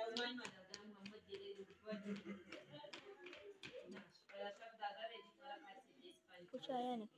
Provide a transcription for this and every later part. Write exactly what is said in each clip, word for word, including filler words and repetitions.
कुछ आया नहीं।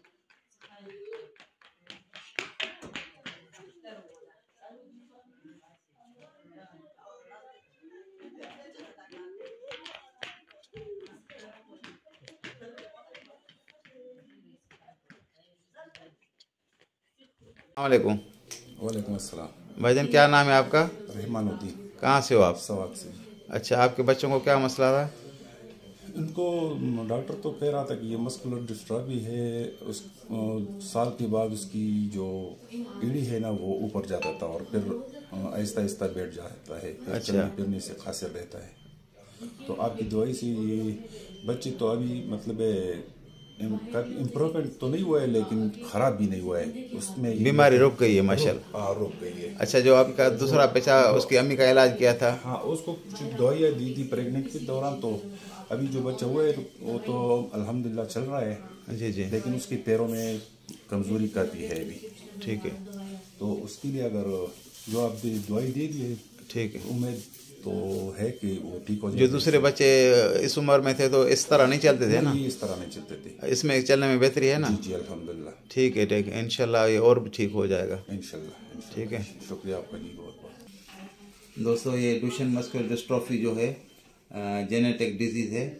वालेकुम। वालेकुम अस्सलाम। भाईजान क्या नाम है आपका? रहमानुद्दीन। कहाँ से हो आप? सवाब से। अच्छा, आपके बच्चों को क्या मसला था? इनको डॉक्टर तो कह रहा था कि ये मस्कुलर डिस्ट्रॉफी है। उस साल के बाद उसकी जो एड़ी है ना वो ऊपर जाता था और फिर आहिस्ता आहिस्ता बैठ जाता है। फिर अच्छा। चलने फिरने से खासियत रहता है। तो आपकी दवाई से ये बच्चे तो अभी मतलब इम्प्रूवमेंट तो नहीं हुआ है लेकिन ख़राब भी नहीं हुआ है। उसमें बीमारी रुक गई है माशाल्लाह। हाँ, रुक गई है। अच्छा, जो आपका दूसरा बच्चा उसकी अम्मी का इलाज किया था? हाँ, उसको कुछ दवाइयाँ दी थी प्रेगनेंट के दौरान। तो अभी जो बच्चा हुआ है वो तो अल्हम्दुलिल्लाह चल रहा है। जी जी। लेकिन उसके पैरों में कमज़ोरी काफ़ी है अभी। ठीक है। तो उसके लिए अगर जो आप दवाई दे दी है, ठीक है, उम्मीद तो है कि वो ठीक हो जाए। जो दूसरे बच्चे इस उम्र में थे तो इस तरह नहीं चलते थे ना? ये इस तरह नहीं चलते थे। इसमें चलने में बेहतरी है ना? जी जी अल्हम्दुलिल्लाह। ठीक है, ठीक है, इंशाल्लाह ये और भी ठीक हो जाएगा इंशाल्लाह। ठीक है, शुक्रिया आपका जी बहुत बहुत। दोस्तों ये डुशेन मस्कुलर डिस्ट्रॉफी जो है जेनेटिक डिजीज़ है।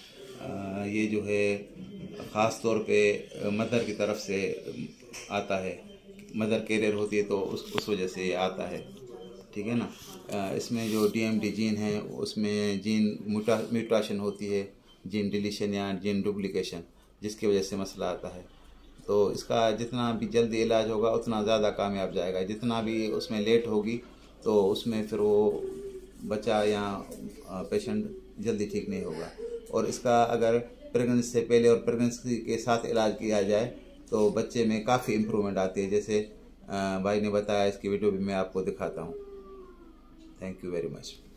आ, ये जो है ख़ास तौर पे मदर की तरफ से आता है। मदर कैरियर होती है तो उस उस वजह से ये आता है। ठीक है ना? आ, इसमें जो डीएमडी जीन है उसमें जीन म्यूटा म्यूटेशन होती है, जीन डिलीशन या जीन डुप्लीकेशन, जिसकी वजह से मसला आता है। तो इसका जितना भी जल्दी इलाज होगा उतना ज़्यादा कामयाब जाएगा। जितना भी उसमें लेट होगी तो उसमें फिर वो बच्चा या पेशेंट जल्दी ठीक नहीं होगा। और इसका अगर प्रेगनेंसी से पहले और प्रेगनेंसी के साथ इलाज किया जाए तो बच्चे में काफ़ी इम्प्रूवमेंट आती है। जैसे भाई ने बताया, इसकी वीडियो भी मैं आपको दिखाता हूँ। Thank you very much.